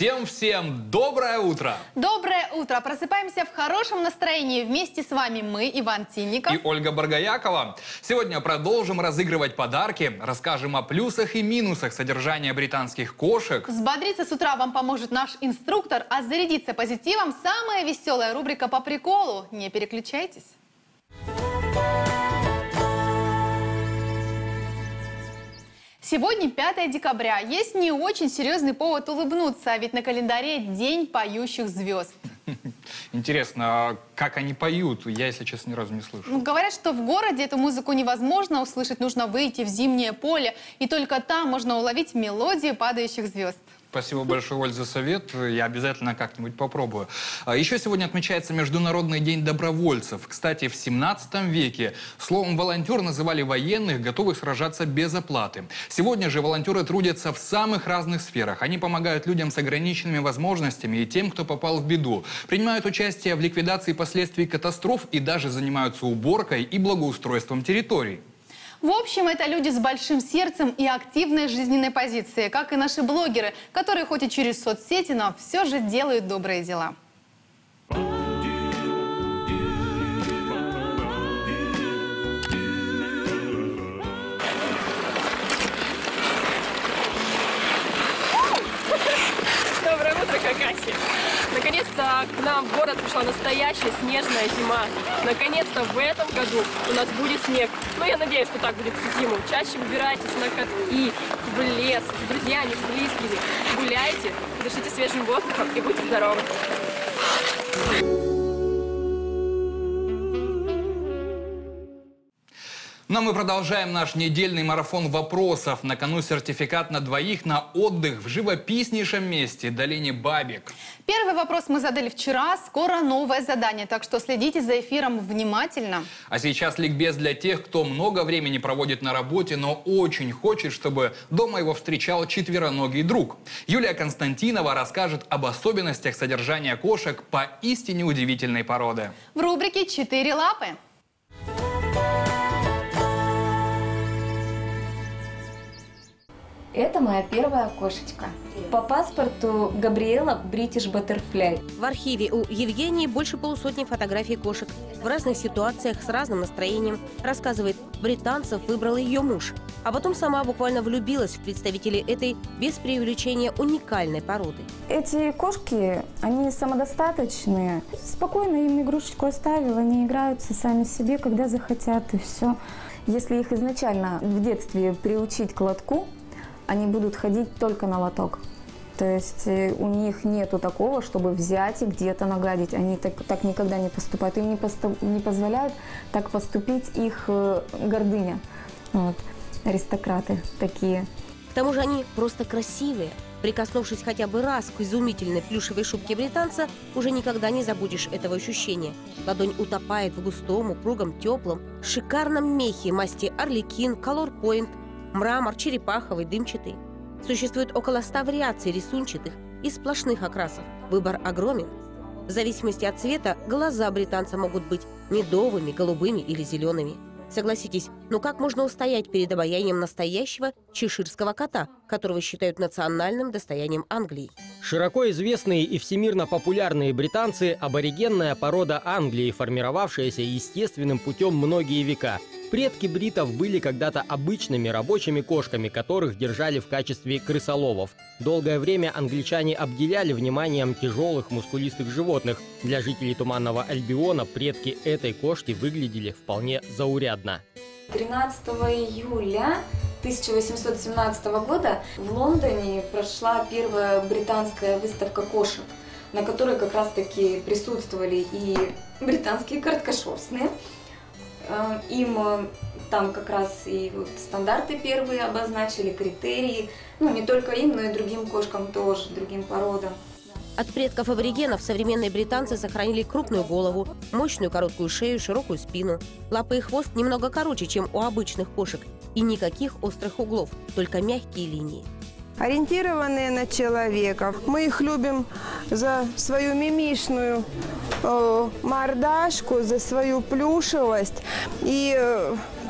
Всем доброе утро! Доброе утро! Просыпаемся в хорошем настроении. Вместе с вами мы, Иван Тинников и Ольга Баргаякова. Сегодня продолжим разыгрывать подарки, расскажем о плюсах и минусах содержания британских кошек. Взбодриться с утра вам поможет наш инструктор, а зарядиться позитивом самая веселая рубрика по приколу. Не переключайтесь. Сегодня 5 декабря. Есть не очень серьезный повод улыбнуться, ведь на календаре День поющих звезд. Интересно, а как они поют? Я, если честно, ни разу не слышал. Говорят, что в городе эту музыку невозможно услышать, нужно выйти в зимнее поле, и только там можно уловить мелодию падающих звезд. Спасибо большое, Оль, за совет. Я обязательно как-нибудь попробую. Еще сегодня отмечается Международный день добровольцев. Кстати, в 17 веке словом «волонтер» называли военных, готовых сражаться без оплаты. Сегодня же волонтеры трудятся в самых разных сферах. Они помогают людям с ограниченными возможностями и тем, кто попал в беду. Принимают участие в ликвидации последствий катастроф и даже занимаются уборкой и благоустройством территорий. В общем, это люди с большим сердцем и активной жизненной позицией, как и наши блогеры, которые хоть и через соцсети, но все же делают добрые дела. Доброе утро, Какаси! Наконец-то к нам в город пришла настоящая снежная зима. Наконец-то в этом году у нас будет снег. Но я надеюсь, что так будет всю зиму. Чаще выбирайтесь на катки, в лес, с друзьями, с близкими. Гуляйте, дышите свежим воздухом и будьте здоровы. Но мы продолжаем наш недельный марафон вопросов. На кону сертификат на двоих на отдых в живописнейшем месте, долине Бабик. Первый вопрос мы задали вчера, скоро новое задание, так что следите за эфиром внимательно. А сейчас ликбез для тех, кто много времени проводит на работе, но очень хочет, чтобы дома его встречал четвероногий друг. Юлия Константинова расскажет об особенностях содержания кошек поистине удивительной породы. В рубрике «Четыре лапы». Это моя первая кошечка. По паспорту Габриэла Бритиш Баттерфляй. В архиве у Евгении больше полусотни фотографий кошек. В разных ситуациях с разным настроением. Рассказывает, британцев выбрал ее муж. А потом сама буквально влюбилась в представителей этой, без преувеличения, уникальной породы. Эти кошки, они самодостаточные. Спокойно им игрушечку оставил, они играются сами себе, когда захотят, и все. Если их изначально в детстве приучить к лотку, они будут ходить только на лоток. То есть у них нету такого, чтобы взять и где-то нагадить. Они так никогда не поступают. Им не позволяют так поступить их гордыня. Вот. Аристократы такие. К тому же они просто красивые. Прикоснувшись хотя бы раз к изумительной плюшевой шубке британца, уже никогда не забудешь этого ощущения. Ладонь утопает в густом, упругом, теплом, шикарном мехе масти Арлекин, Color Point, мрамор, черепаховый, дымчатый. Существует около 100 вариаций рисунчатых и сплошных окрасов. Выбор огромен. В зависимости от цвета глаза британца могут быть медовыми, голубыми или зелеными. Согласитесь, ну как можно устоять перед обаянием настоящего чеширского кота, которого считают национальным достоянием Англии? Широко известные и всемирно популярные британцы – аборигенная порода Англии, формировавшаяся естественным путем многие века. Предки бритов были когда-то обычными рабочими кошками, которых держали в качестве крысоловов. Долгое время англичане обделяли вниманием тяжелых мускулистых животных. Для жителей Туманного Альбиона предки этой кошки выглядели вполне заурядно. 13 июля 1817 года в Лондоне прошла первая британская выставка кошек, на которой как раз-таки присутствовали и британские короткошерстные. Им там как раз и вот стандарты первые обозначили, критерии. Ну, не только им, но и другим кошкам тоже, другим породам. От предков аборигенов современные британцы сохранили крупную голову, мощную короткую шею, широкую спину. Лапы и хвост немного короче, чем у обычных кошек. И никаких острых углов, только мягкие линии. Ориентированные на человека. Мы их любим за свою мимишную мордашку, за свою плюшевость и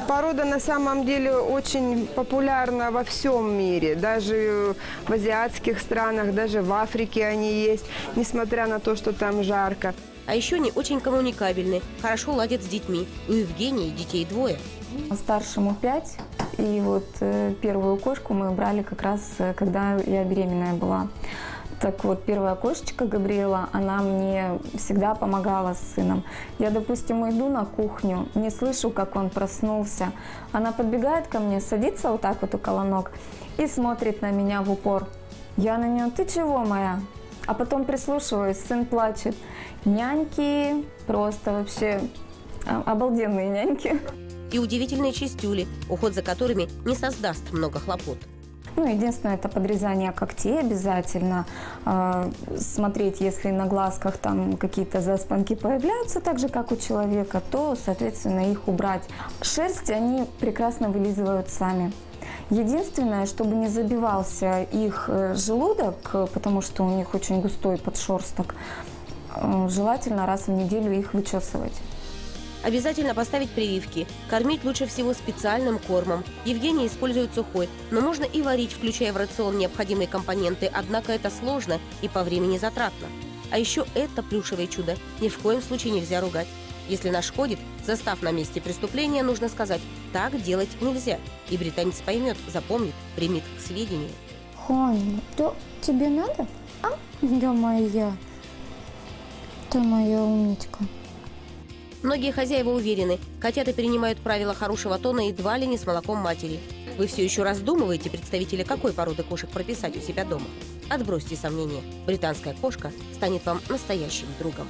Порода на самом деле очень популярна во всем мире. Даже в азиатских странах, даже в Африке они есть, несмотря на то, что там жарко. А еще они очень коммуникабельны, хорошо ладят с детьми. У Евгении детей 2. Старшему 5. И вот первую кошку мы брали как раз, когда я беременная была. Так вот, первая кошечка Габриэла, она мне всегда помогала с сыном. Я, допустим, иду на кухню, не слышу, как он проснулся. Она подбегает ко мне, садится вот так вот около ног и смотрит на меня в упор. Я на нее: ты чего, моя? А потом прислушиваюсь, сын плачет. Няньки просто вообще обалденные няньки. И удивительные чистюли, уход за которыми не создаст много хлопот. Ну, единственное, это подрезание когтей обязательно. Смотреть, если на глазках там какие-то заспанки появляются, так же, как у человека, то, соответственно, их убрать. Шерсть они прекрасно вылизывают сами. Единственное, чтобы не забивался их желудок, потому что у них очень густой подшерсток, желательно раз в неделю их вычесывать. Обязательно поставить прививки. Кормить лучше всего специальным кормом. Евгения использует сухой, но можно и варить, включая в рацион необходимые компоненты, однако это сложно и по времени затратно. А еще это плюшевое чудо ни в коем случае нельзя ругать. Если нашкодит, застав на месте преступления, нужно сказать: так делать нельзя. И британец поймет, запомнит, примет к сведению. Ханя, да тебе надо? А? Да моя. Ты моя умничка. Многие хозяева уверены, котята перенимают правила хорошего тона едва ли не с молоком матери. Вы все еще раздумываете, представители какой породы кошек прописать у себя дома? Отбросьте сомнения. Британская кошка станет вам настоящим другом.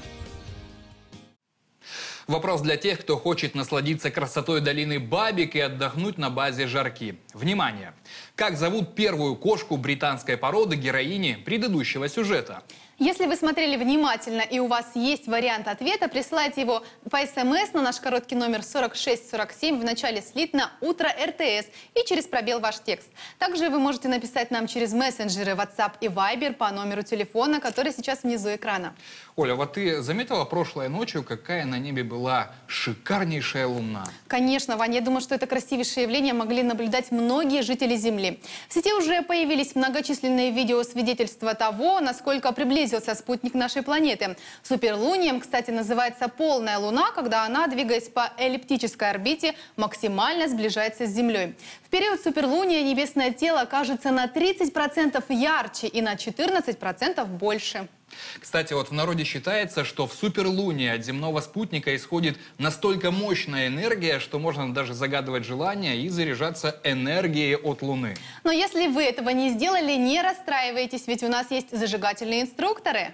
Вопрос для тех, кто хочет насладиться красотой долины Бабик и отдохнуть на базе Жарки. Внимание! Как зовут первую кошку британской породы, героини предыдущего сюжета? Если вы смотрели внимательно и у вас есть вариант ответа, присылайте его по СМС на наш короткий номер 4647 в начале слитно «Утро РТС» и через пробел ваш текст. Также вы можете написать нам через мессенджеры WhatsApp и Viber по номеру телефона, который сейчас внизу экрана. Оля, вот ты заметила прошлой ночью, какая на небе была шикарнейшая луна? Конечно, Ваня, я думаю, что это красивейшее явление могли наблюдать многие жители Земли. В сети уже появились многочисленные видеосвидетельства того, насколько приблизился спутник нашей планеты. Суперлунием, кстати, называется полная Луна, когда она, двигаясь по эллиптической орбите, максимально сближается с Землей. В период суперлуния небесное тело кажется на 30% ярче и на 14% больше. Кстати, вот в народе считается, что в суперлунии от земного спутника исходит настолько мощная энергия, что можно даже загадывать желания и заряжаться энергией от Луны. Но если вы этого не сделали, не расстраивайтесь, ведь у нас есть зажигательные инструкторы.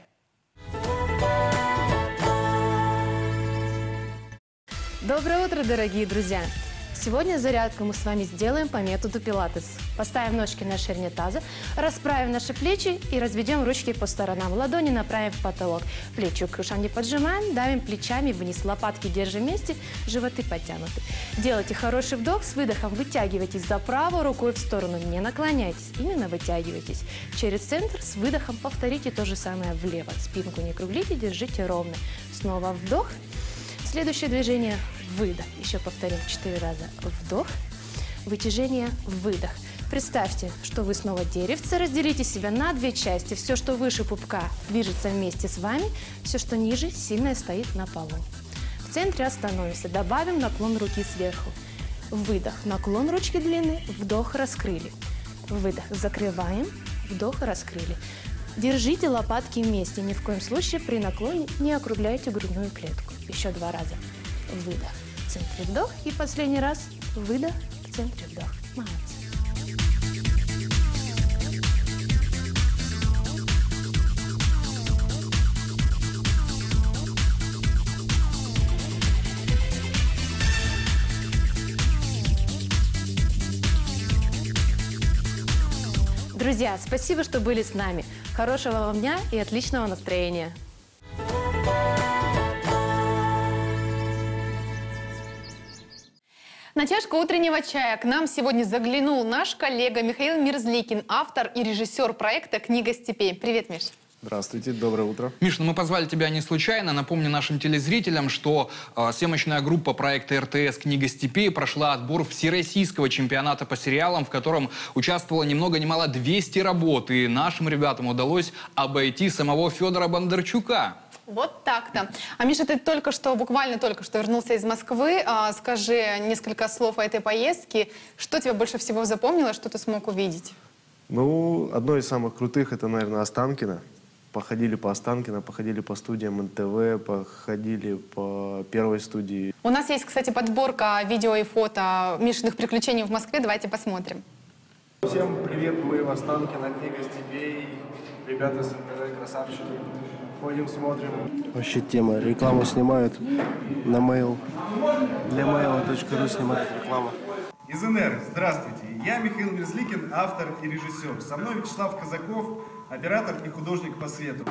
Доброе утро, дорогие друзья! Сегодня зарядку мы с вами сделаем по методу пилатес. Поставим ножки на ширине таза, расправим наши плечи и разведем ручки по сторонам. Ладони направим в потолок. Плечи к ушам не поджимаем, давим плечами вниз. Лопатки держим вместе, животы подтянуты. Делайте хороший вдох, с выдохом вытягивайтесь за правой рукой в сторону. Не наклоняйтесь, именно вытягивайтесь. Через центр с выдохом повторите то же самое влево. Спинку не круглите, держите ровно. Снова вдох. Следующее движение – выдох. Еще повторим 4 раза. Вдох, вытяжение, выдох. Представьте, что вы снова деревце. Разделите себя на 2 части. Все, что выше пупка, движется вместе с вами. Все, что ниже, сильно стоит на полу. В центре остановимся. Добавим наклон руки сверху. Выдох. Наклон ручки длины. Вдох, раскрыли. Выдох. Закрываем. Вдох, раскрыли. Держите лопатки вместе. Ни в коем случае при наклоне не округляйте грудную клетку. Еще 2 раза. Выдох. В центре вдох. И последний раз. Выдох. В центре вдох. Молодцы. Друзья, спасибо, что были с нами. Хорошего вам дня и отличного настроения. На чашку утреннего чая к нам сегодня заглянул наш коллега Михаил Мерзликин, автор и режиссер проекта «Книга степей». Привет, Миш. Здравствуйте, доброе утро. Миш, ну мы позвали тебя не случайно. Напомню нашим телезрителям, что съемочная группа проекта РТС «Книга степей» прошла отбор всероссийского чемпионата по сериалам, в котором участвовало ни много ни мало 200 работ. И нашим ребятам удалось обойти самого Федора Бондарчука. Вот так-то. А Миша, ты буквально только что вернулся из Москвы. Скажи несколько слов о этой поездке. Что тебе больше всего запомнило, что ты смог увидеть? Ну, одно из самых крутых, это, наверное, Останкино. Походили по Останкино, походили по студиям НТВ, походили по первой студии. У нас есть, кстати, подборка видео и фото Мишиных приключений в Москве. Давайте посмотрим. Всем привет, мы в Останкино, «Книга степей». Ребята с НТВ, красавчики. Ходим, смотрим. Вообще тема. Рекламу снимают на mail. Для mail.ru снимают рекламу. Из НР. Здравствуйте. Я Михаил Мерзликин, автор и режиссер. Со мной Вячеслав Казаков, оператор и художник по свету.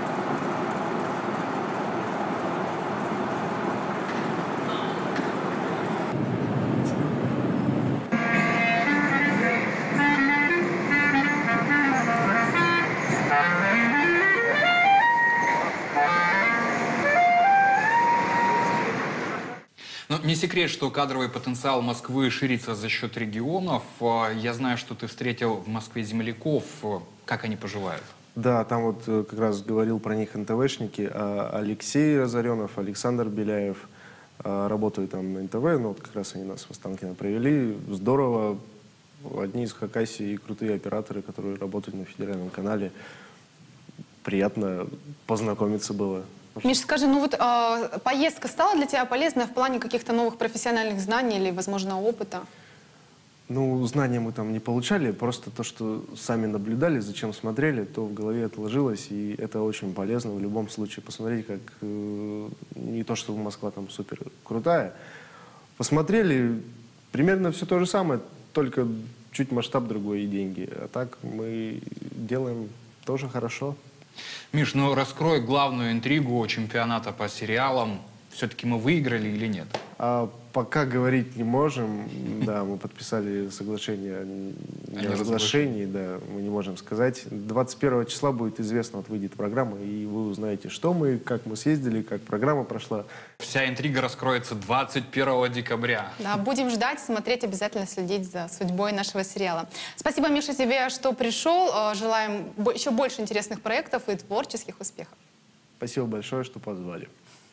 Но не секрет, что кадровый потенциал Москвы ширится за счет регионов. Я знаю, что ты встретил в Москве земляков. Как они поживают? Да, там вот как раз говорил про них НТВшники. Алексей Разоренов, Александр Беляев работают там на НТВ. Ну вот как раз они нас в Останкино провели. Здорово. Одни из Хакасии крутые операторы, которые работают на федеральном канале. Приятно познакомиться было. Миш, скажи, ну вот поездка стала для тебя полезной в плане каких-то новых профессиональных знаний или, возможно, опыта? Ну, знания мы там не получали, просто то, что сами наблюдали, зачем смотрели, то в голове отложилось, и это очень полезно в любом случае. Посмотреть, как не то, что Москва там супер крутая, посмотрели, примерно все то же самое, только чуть масштаб другой и деньги. А так мы делаем тоже хорошо. Миш, ну раскрой главную интригу чемпионата по сериалам. Все-таки мы выиграли или нет? Пока говорить не можем. Да, мы подписали соглашение о неразглашении. Да, мы не можем сказать. 21 числа будет известно, вот выйдет программа, и вы узнаете, что мы, как мы съездили, как программа прошла. Вся интрига раскроется 21 декабря. Да, будем ждать, смотреть, обязательно следить за судьбой нашего сериала. Спасибо, Миша, тебе, что пришел. Желаем еще больше интересных проектов и творческих успехов. Спасибо большое, что позвали.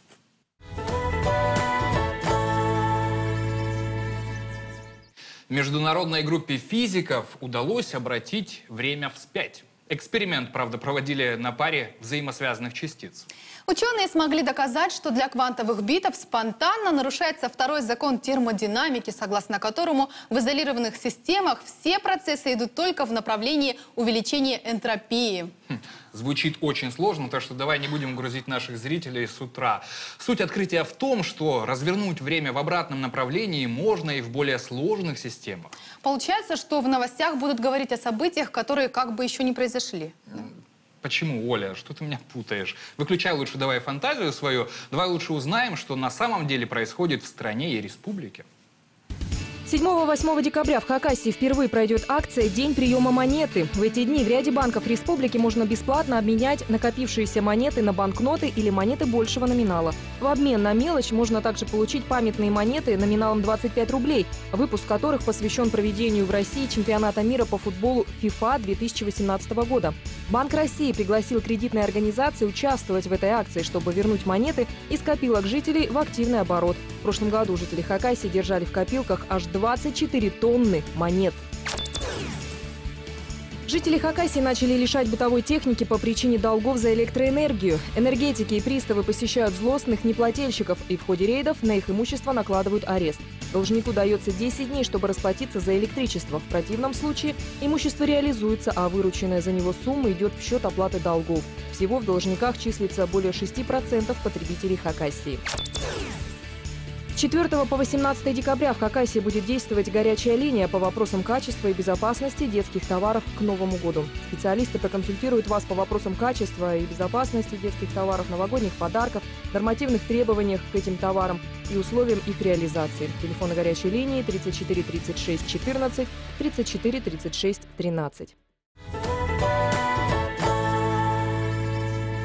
Международной группе физиков удалось обратить время вспять. Эксперимент, правда, проводили на паре взаимосвязанных частиц. Ученые смогли доказать, что для квантовых битов спонтанно нарушается второй закон термодинамики, согласно которому в изолированных системах все процессы идут только в направлении увеличения энтропии. Звучит очень сложно, так что давай не будем грузить наших зрителей с утра. Суть открытия в том, что развернуть время в обратном направлении можно и в более сложных системах. Получается, что в новостях будут говорить о событиях, которые как бы еще не произошли. Почему, Оля? Что ты меня путаешь? Выключай лучше давай фантазию свою. Давай лучше узнаем, что на самом деле происходит в стране и республике. 7-8 декабря в Хакасии впервые пройдет акция «День приема монеты». В эти дни в ряде банков республики можно бесплатно обменять накопившиеся монеты на банкноты или монеты большего номинала. В обмен на мелочь можно также получить памятные монеты номиналом 25 рублей, выпуск которых посвящен проведению в России чемпионата мира по футболу FIFA 2018 года. Банк России пригласил кредитные организации участвовать в этой акции, чтобы вернуть монеты из копилок жителей в активный оборот. В прошлом году жители Хакасии держали в копилках аж 24 тонны монет. Жители Хакасии начали лишать бытовой техники по причине долгов за электроэнергию. Энергетики и приставы посещают злостных неплательщиков, и в ходе рейдов на их имущество накладывают арест. Должнику дается 10 дней, чтобы расплатиться за электричество. В противном случае имущество реализуется, а вырученная за него сумма идет в счет оплаты долгов. Всего в должниках числится более 6% потребителей Хакасии. С 4 по 18 декабря в Хакасии будет действовать горячая линия по вопросам качества и безопасности детских товаров к Новому году. Специалисты проконсультируют вас по вопросам качества и безопасности детских товаров, новогодних подарков, нормативных требованиях к этим товарам и условиям их реализации. Телефоны горячей линии 34 36 14, 34 36 13.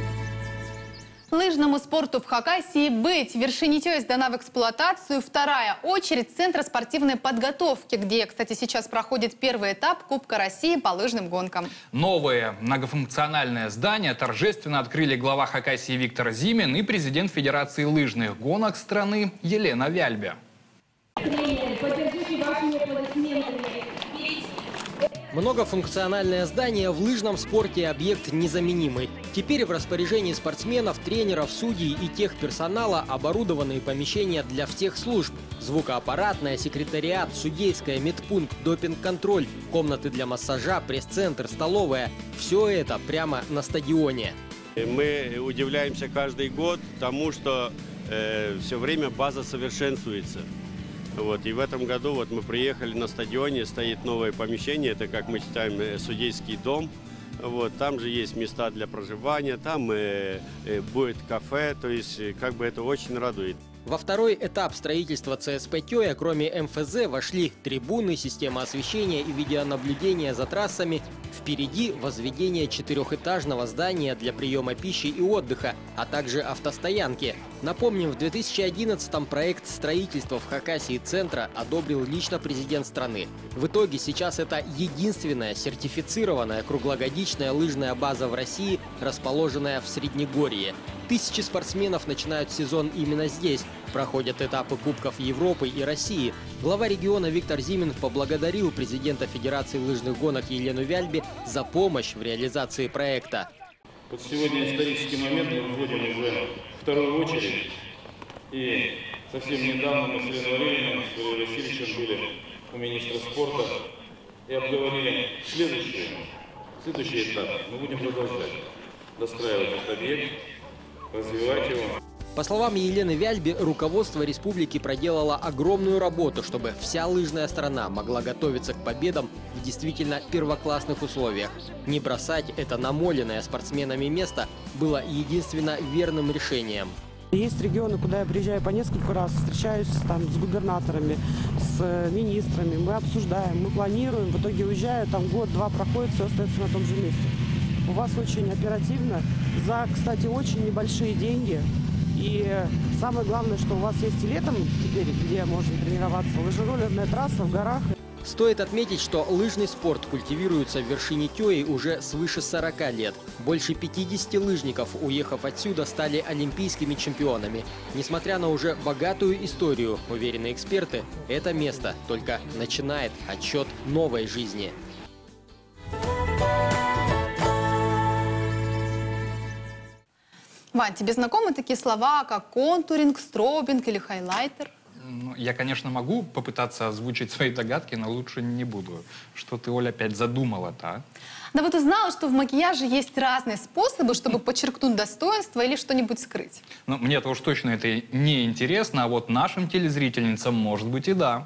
Лыжному спорту в Хакасии быть. Вершине Тёй сдана в эксплуатацию вторая очередь Центра спортивной подготовки, где, кстати, сейчас проходит первый этап Кубка России по лыжным гонкам. Новое многофункциональное здание торжественно открыли глава Хакасии Виктор Зимин и президент Федерации лыжных гонок страны Елена Вяльбе. Многофункциональное здание в лыжном спорте – объект незаменимый. Теперь в распоряжении спортсменов, тренеров, судей и техперсонала оборудованные помещения для всех служб. Звукоаппаратная, секретариат, судейская, медпункт, допинг-контроль, комнаты для массажа, пресс-центр, столовая – все это прямо на стадионе. Мы удивляемся каждый год тому, что все время база совершенствуется. Вот, и в этом году вот мы приехали на стадионе, стоит новое помещение, это, как мы считаем, судейский дом. Вот, там же есть места для проживания, там будет кафе, то есть как бы это очень радует. Во второй этап строительства ЦСП «Тёя» кроме МФЗ вошли трибуны, система освещения и видеонаблюдения за трассами. Впереди возведение 4-этажного здания для приема пищи и отдыха, а также автостоянки. Напомним, в 2011-м проект строительства в Хакасии центра одобрил лично президент страны. В итоге сейчас это единственная сертифицированная круглогодичная лыжная база в России, расположенная в Среднегорье. Тысячи спортсменов начинают сезон именно здесь. Проходят этапы Кубков Европы и России. Глава региона Виктор Зимин поблагодарил президента Федерации лыжных гонок Елену Вяльбе за помощь в реализации проекта. Вот сегодня исторический момент, мы вводим уже вторую очередь. И совсем недавно мы с Еленой Валерьевной, с Валерием Васильевичем были у министра спорта и обговорили следующий этап. Мы будем продолжать достраивать этот объект, развивать его. По словам Елены Вяльбе, руководство республики проделало огромную работу, чтобы вся лыжная страна могла готовиться к победам в действительно первоклассных условиях. Не бросать это намоленное спортсменами место было единственно верным решением. Есть регионы, куда я приезжаю по несколько раз, встречаюсь там с губернаторами, с министрами, мы обсуждаем, мы планируем, в итоге уезжаю, там год-два проходит, все остается на том же месте. У вас очень оперативно, за, кстати, очень небольшие деньги. И самое главное, что у вас есть и летом теперь, где можно тренироваться, лыжероллерная трасса в горах. Стоит отметить, что лыжный спорт культивируется в вершине Тёи уже свыше 40 лет. Больше 50 лыжников, уехав отсюда, стали олимпийскими чемпионами. Несмотря на уже богатую историю, уверены эксперты, это место только начинает отсчет новой жизни. Вань, тебе знакомы такие слова, как контуринг, стробинг или хайлайтер? Я, конечно, могу попытаться озвучить свои догадки, но лучше не буду. Что ты, Оля, опять задумала-то, а? Да вот узнала, что в макияже есть разные способы, чтобы подчеркнуть достоинство или что-нибудь скрыть. Ну, мне-то уж точно это не интересно, а вот нашим телезрительницам, может быть, и да.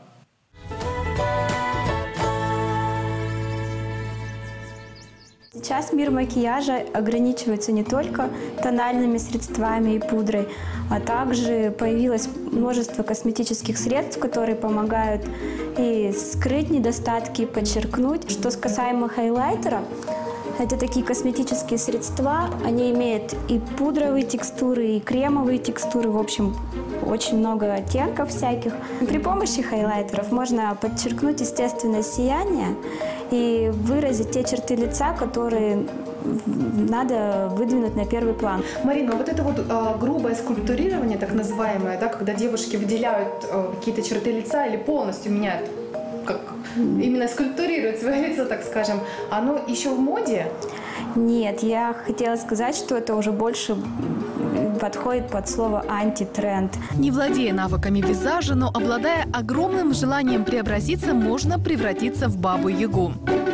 Сейчас мир макияжа ограничивается не только тональными средствами и пудрой, а также появилось множество косметических средств, которые помогают и скрыть недостатки, и подчеркнуть. Что касаемо хайлайтера, это такие косметические средства, они имеют и пудровые текстуры, и кремовые текстуры, в общем, очень много оттенков всяких. При помощи хайлайтеров можно подчеркнуть естественное сияние и выразить те черты лица, которые надо выдвинуть на первый план. Марина, вот это вот грубое скульптурирование, так называемое, да, когда девушки выделяют какие-то черты лица или полностью меняют, как именно скульптурируют свое лицо, так скажем, оно еще в моде? Нет, я хотела сказать, что это уже больше подходит под слово антитренд. Не владея навыками визажа, но обладая огромным желанием преобразиться, можно превратиться в бабу-ягу.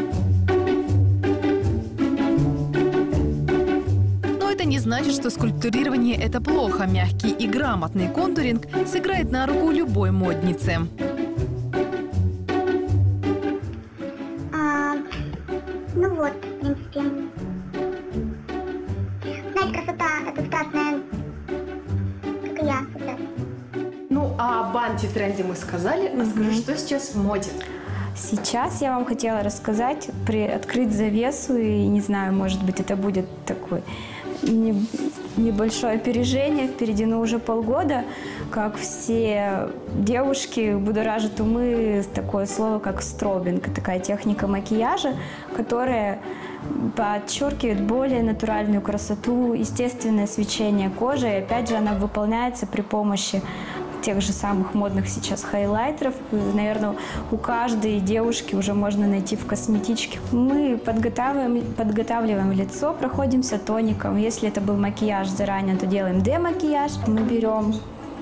Но это не значит, что скульптурирование – это плохо. Мягкий и грамотный контуринг сыграет на руку любой моднице. Ну вот, в принципе. Знаете, красота – это страстная, как и я. Ну, а об антитренде мы сказали. А скажи, что сейчас в моде? Сейчас я вам хотела рассказать, открыть завесу, и не знаю, может быть, это будет такой небольшое опережение. Впереди, но уже полгода, как все девушки будоражат умы такое слово, как стробинг. Такая техника макияжа, которая подчеркивает более натуральную красоту, естественное свечение кожи. И опять же, она выполняется при помощи тех же самых модных сейчас хайлайтеров. Наверное, у каждой девушки уже можно найти в косметичке. Мы подготавливаем лицо, проходимся тоником. Если это был макияж заранее, то делаем демакияж. Мы берем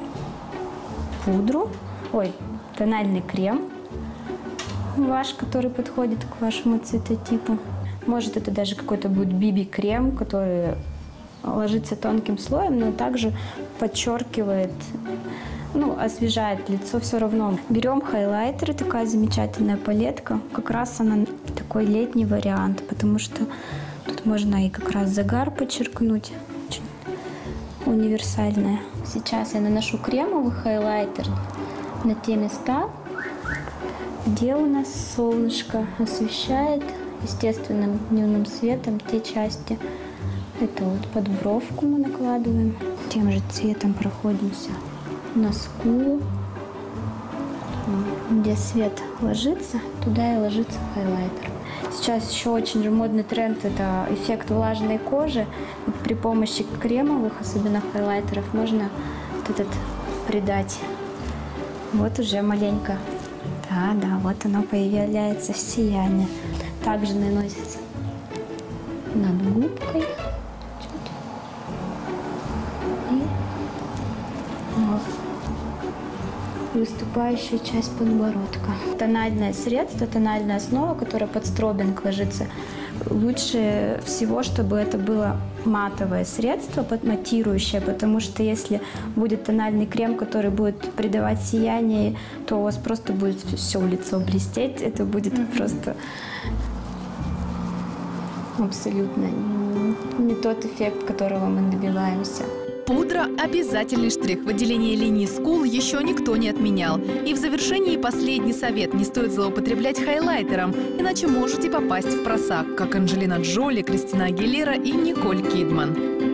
тональный крем ваш, который подходит к вашему цветотипу. Может, это даже какой-то будет BB-крем, который ложится тонким слоем, но также подчеркивает, освежает лицо все равно. Берем хайлайтеры, такая замечательная палетка. Как раз она такой летний вариант, потому что тут можно и как раз загар подчеркнуть. Очень универсальная. Сейчас я наношу кремовый хайлайтер на те места, где у нас солнышко освещает естественным дневным светом те части. Это вот под бровку мы накладываем. Тем же цветом проходимся на скулу. Где свет ложится, туда и ложится хайлайтер. Сейчас еще очень же модный тренд – это эффект влажной кожи. При помощи кремовых, особенно хайлайтеров, можно вот этот придать. Вот уже маленько. Да, вот оно появляется сияние. Также наносится над губкой. И выступающая часть подбородка. Тональное средство, тональная основа, которая под стробинг ложится. Лучше всего, чтобы это было матовое средство, матирующее, потому что если будет тональный крем, который будет придавать сияние, то у вас просто будет все лицо блестеть. Это будет просто абсолютно не тот эффект, которого мы добиваемся. Пудра – обязательный штрих. Выделение линий скул еще никто не отменял. И в завершении последний совет. Не стоит злоупотреблять хайлайтером, иначе можете попасть в просак, как Анджелина Джоли, Кристина Агилера и Николь Кидман.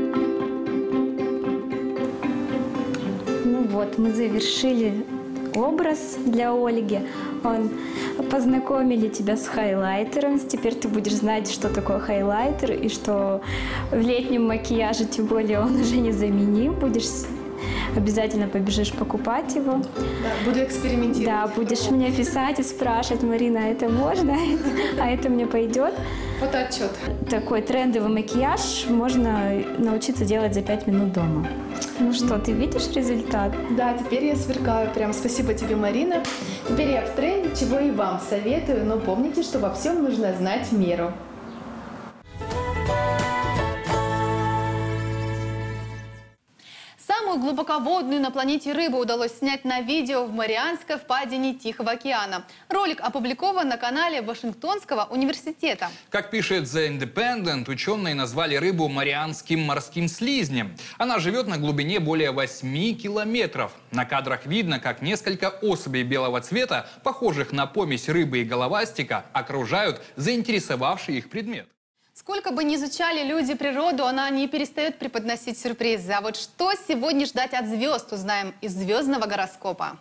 Мы завершили образ для Ольги. Познакомили тебя с хайлайтером. Теперь ты будешь знать, что такое хайлайтер, и что в летнем макияже, тем более, он уже незаменим. Обязательно побежишь покупать его. Да, буду экспериментировать. Да, будешь мне писать и спрашивать: Марина, это можно, а это мне пойдет. Фотоотчет. Такой трендовый макияж можно научиться делать за 5 минут дома. Ну что, ты видишь результат? Да, теперь я сверкаю. Прям спасибо тебе, Марина. Теперь я в тренде, чего и вам советую, но помните, что во всем нужно знать меру. Самую глубоководную на планете рыбу удалось снять на видео в Марианской впадине Тихого океана. Ролик опубликован на канале Вашингтонского университета. Как пишет The Independent, ученые назвали рыбу марианским морским слизнем. Она живет на глубине более 8 километров. На кадрах видно, как несколько особей белого цвета, похожих на помесь рыбы и головастика, окружают заинтересовавший их предмет. Сколько бы ни изучали люди природу, она не перестает преподносить сюрпризы. А вот что сегодня ждать от звезд, узнаем из звездного гороскопа.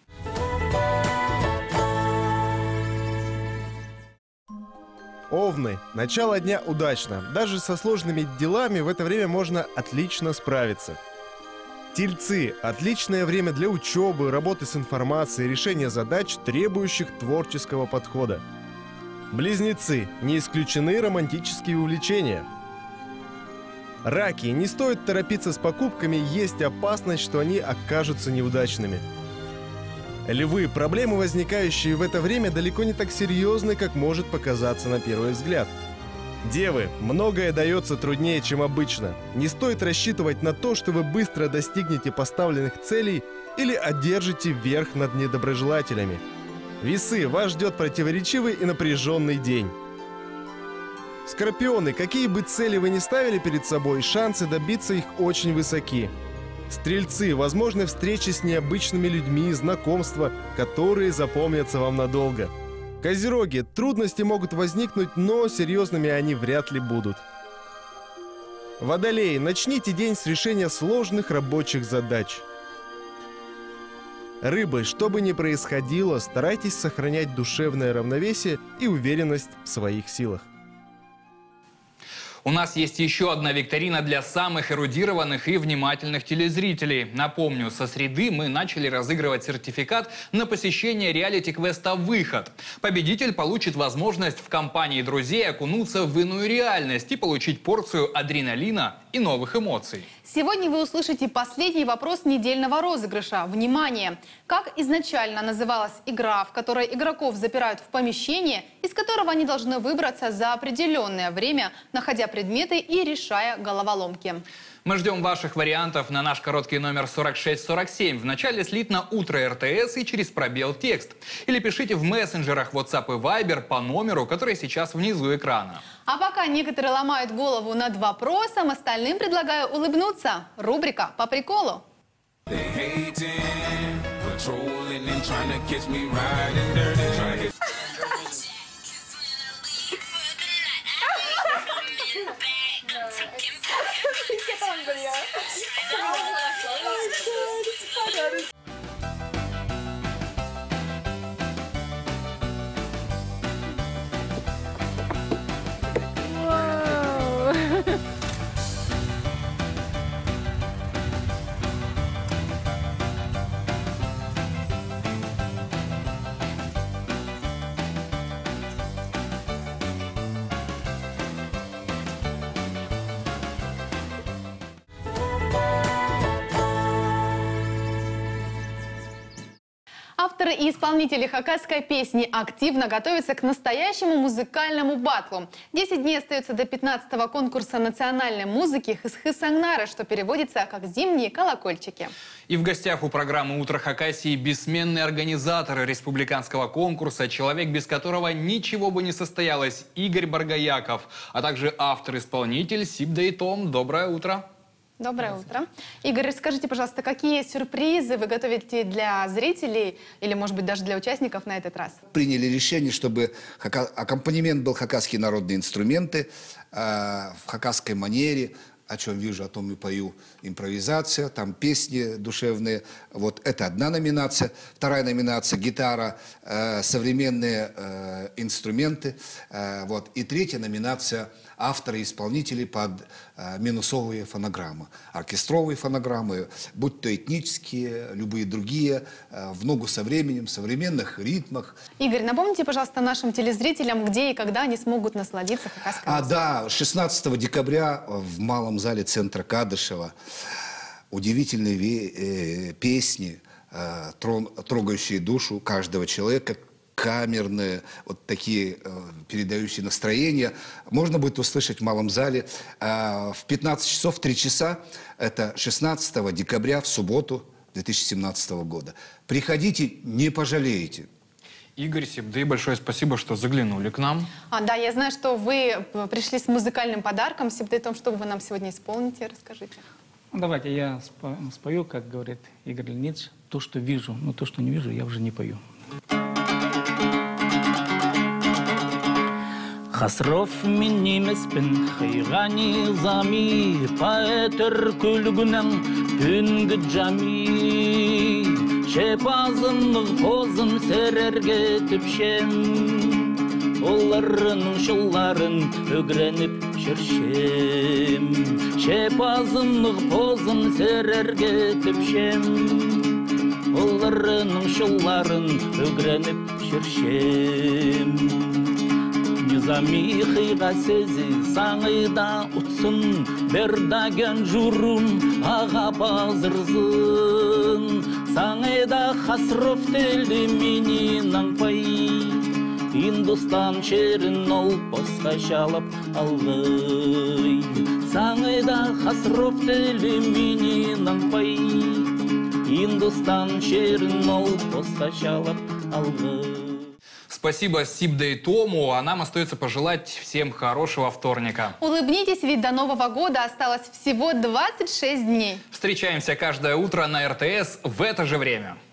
Овны. Начало дня удачно. Даже со сложными делами в это время можно отлично справиться. Тельцы. Отличное время для учебы, работы с информацией, решения задач, требующих творческого подхода. Близнецы. Не исключены романтические увлечения. Раки. Не стоит торопиться с покупками, есть опасность, что они окажутся неудачными. Львы. Проблемы, возникающие в это время, далеко не так серьезны, как может показаться на первый взгляд. Девы. Многое дается труднее, чем обычно. Не стоит рассчитывать на то, что вы быстро достигнете поставленных целей или одержите верх над недоброжелателями. Весы. Вас ждет противоречивый и напряженный день. Скорпионы. Какие бы цели вы ни ставили перед собой, шансы добиться их очень высоки. Стрельцы. Возможны встречи с необычными людьми, знакомства, которые запомнятся вам надолго. Козероги. Трудности могут возникнуть, но серьезными они вряд ли будут. Водолеи, начните день с решения сложных рабочих задач. Рыбы, что бы ни происходило, старайтесь сохранять душевное равновесие и уверенность в своих силах. У нас есть еще одна викторина для самых эрудированных и внимательных телезрителей. Напомню, со среды мы начали разыгрывать сертификат на посещение реалити-квеста «Выход». Победитель получит возможность в компании друзей окунуться в иную реальность и получить порцию адреналина и новых эмоций. Сегодня вы услышите последний вопрос недельного розыгрыша. Внимание! Как изначально называлась игра, в которой игроков запирают в помещении, из которого они должны выбраться за определенное время, находя предметы и решая головоломки? Мы ждем ваших вариантов на наш короткий номер 4647. Вначале слит на «Утро РТС» и через пробел текст. Или пишите в мессенджерах WhatsApp и Viber по номеру, который сейчас внизу экрана. А пока некоторые ломают голову над вопросом, остальным предлагаю улыбнуться. Рубрика «По приколу». Авторы и исполнители хакасской песни активно готовятся к настоящему музыкальному батлу. 10 дней остается до 15-го конкурса национальной музыки «Хыс-Хыс-Ангнары», что переводится как «Зимние колокольчики». И в гостях у программы «Утро Хакасии» бессменный организатор республиканского конкурса, человек, без которого ничего бы не состоялось, Игорь Баргаяков, а также автор-исполнитель Сибдейтом. Доброе утро! Доброе утро. Игорь, расскажите, пожалуйста, какие сюрпризы вы готовите для зрителей или, может быть, даже для участников на этот раз? Приняли решение, чтобы аккомпанемент был хакасские народные инструменты в хакасской манере. О чем вижу, о том и пою. Импровизация, там песни душевные. Вот это одна номинация. Вторая номинация — гитара, современные инструменты. Вот. И третья номинация — авторы и исполнители под минусовые фонограммы. Оркестровые фонограммы, будь то этнические, любые другие, в ногу со временем, в современных ритмах. Игорь, напомните, пожалуйста, нашим телезрителям, где и когда они смогут насладиться хакасской музыкой. Да, 16 декабря в Малом зале центра Кадышева удивительные песни, трогающие душу каждого человека, камерные, вот такие передающие настроение, можно будет услышать в Малом зале в 15 часов 3 часа, это 16 декабря в субботу 2017 года. Приходите, не пожалеете. Игорь, Сибдей, большое спасибо, что заглянули к нам. Да, я знаю, что вы пришли с музыкальным подарком. Сибдей, о том, что вы нам сегодня исполните, расскажите. Давайте я спою, как говорит Игорь Леонидович, то, что вижу. Но то, что не вижу, я уже не пою. Хасров мен емеспін қиғани зами, поэтер күлгінім түнгі жами. Шепазымның позым серерге түпшем, оларының шылларын өгреніп жүршем. Шепазымның позым серерге түпшем, оларының шылларын өгреніп жүршем. Низами хиға сезі саңыда ұтсын, бердаген жұрын аға базырзын. Саңыда Хасров телді менен аңпай, Индустан шерін ол посқа шалып алғай. Саңыда Хасров телді менен аңпай, Индустан шерін ол посқа шалып алғай. Спасибо Сибдейтому, а нам остается пожелать всем хорошего вторника. Улыбнитесь, ведь до Нового года осталось всего 26 дней. Встречаемся каждое утро на РТС в это же время.